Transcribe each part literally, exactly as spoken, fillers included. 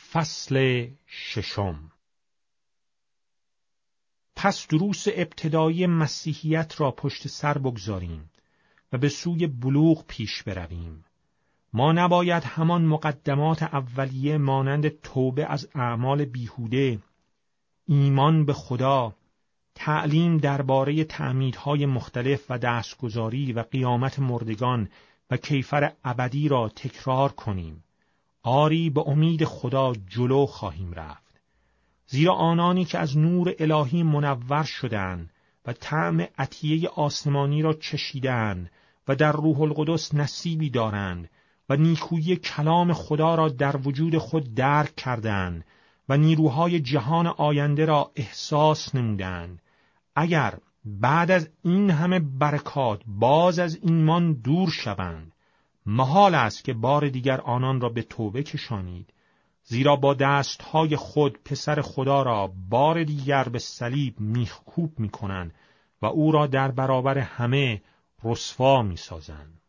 فصل ششم. پس دروس ابتدایی مسیحیت را پشت سر بگذاریم و به سوی بلوغ پیش برویم. ما نباید همان مقدمات اولیه مانند توبه از اعمال بیهوده، ایمان به خدا، تعلیم درباره تعمیدهای مختلف و دستگذاری و قیامت مردگان و کیفر ابدی را تکرار کنیم. آری به امید خدا جلو خواهیم رفت. زیرا آنانی که از نور الهی منور شدند و طعم عطیه آسمانی را چشیدند و در روح القدس نصیبی دارند و نیکویی کلام خدا را در وجود خود درک کردند و نیروهای جهان آینده را احساس نمودند، اگر بعد از این همه برکات باز از ایمان دور شوند، محال است که بار دیگر آنان را به توبه کشانید، زیرا با دستهای خود پسر خدا را بار دیگر به صلیب میخکوب میکنند و او را در برابر همه رسوا میسازند.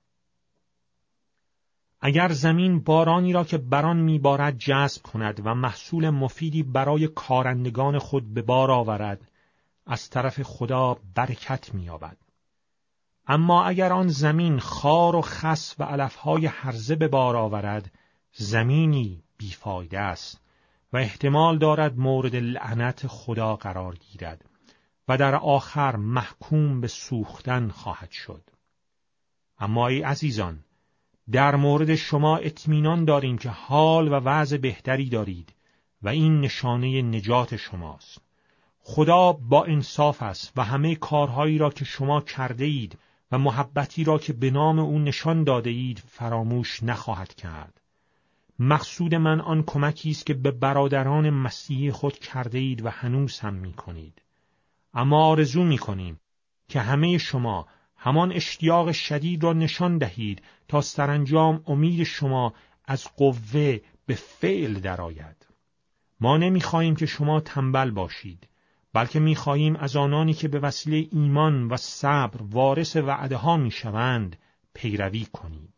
اگر زمین بارانی را که بران میبارد جذب کند و محصول مفیدی برای کارندگان خود به بار آورد، از طرف خدا برکت می‌یابد. اما اگر آن زمین خار و خس و علفهای هرزه به بار آورد، زمینی بیفایده است و احتمال دارد مورد لعنت خدا قرار گیرد و در آخر محکوم به سوختن خواهد شد. اما ای عزیزان، در مورد شما اطمینان داریم که حال و وضع بهتری دارید و این نشانه نجات شماست. خدا با انصاف است و همه کارهایی را که شما کرده اید و محبتی را که به نام او نشان داده اید فراموش نخواهد کرد. مقصود من آن کمکی است که به برادران مسیحی خود کرده اید و هنوز هم می کنید. اما آرزو می کنیم که همه شما همان اشتیاق شدید را نشان دهید تا سرانجام امید شما از قوه به فعل درآید. ما نمی‌خواهیم که شما تنبل باشید، بلکه می‌خواهیم از آنانی که به وسیله ایمان و صبر وارث وعده‌ها می‌شوند پیروی کنید.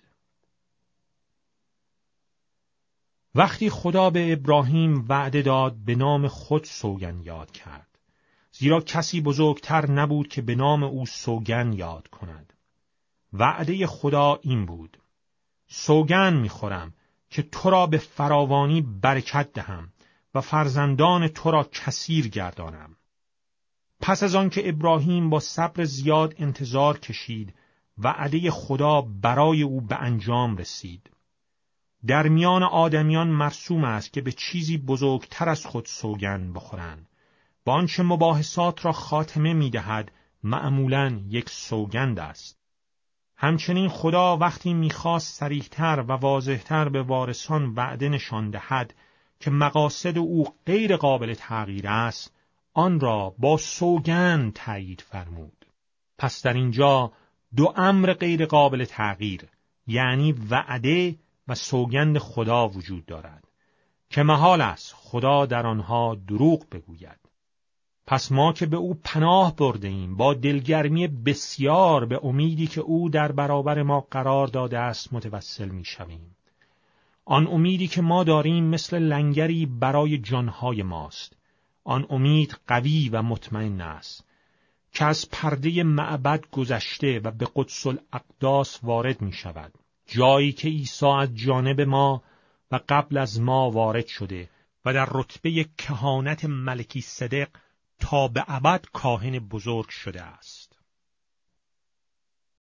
وقتی خدا به ابراهیم وعده داد، به نام خود سوگند یاد کرد، زیرا کسی بزرگتر نبود که به نام او سوگند یاد کند. وعده خدا این بود: سوگند می‌خورم که تو را به فراوانی برکت دهم و فرزندان تو را کثیر گردانم. پس از آن که ابراهیم با صبر زیاد انتظار کشید، وعده خدا برای او به انجام رسید. در میان آدمیان مرسوم است که به چیزی بزرگتر از خود سوگند بخورند. با آنچه مباحثات را خاتمه می‌دهد معمولاً یک سوگند است. همچنین خدا وقتی می‌خواست صریح‌تر و واضح‌تر به وارثان وعده نشان دهد که مقاصد او غیر قابل تغییر است، آن را با سوگند تایید فرمود. پس در اینجا دو امر غیر قابل تغییر، یعنی وعده و سوگند خدا وجود دارد که محال است خدا در آنها دروغ بگوید. پس ما که به او پناه برده ایم، با دلگرمی بسیار به امیدی که او در برابر ما قرار داده است متوسل می شویم. آن امیدی که ما داریم مثل لنگری برای جانهای ماست. آن امید قوی و مطمئن است که از پرده معبد گذشته و به قدس الاقداس وارد می شود، جایی که عیسی از جانب ما و قبل از ما وارد شده و در رتبه کهانت ملکی صدق تا به ابد کاهن بزرگ شده است.